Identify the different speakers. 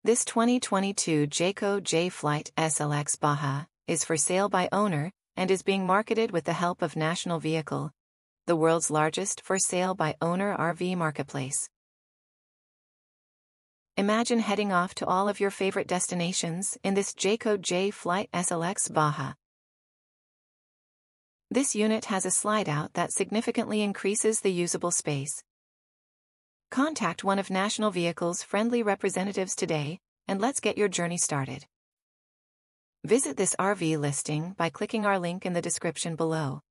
Speaker 1: This 2022 Jayco Jay Flight SLX Baja is for sale by owner and is being marketed with the help of National Vehicle, the world's largest for sale by owner RV marketplace. Imagine heading off to all of your favorite destinations in this Jayco Jay Flight SLX Baja. This unit has a slide-out that significantly increases the usable space. Contact one of National Vehicle's friendly representatives today, and let's get your journey started. Visit this RV listing by clicking our link in the description below.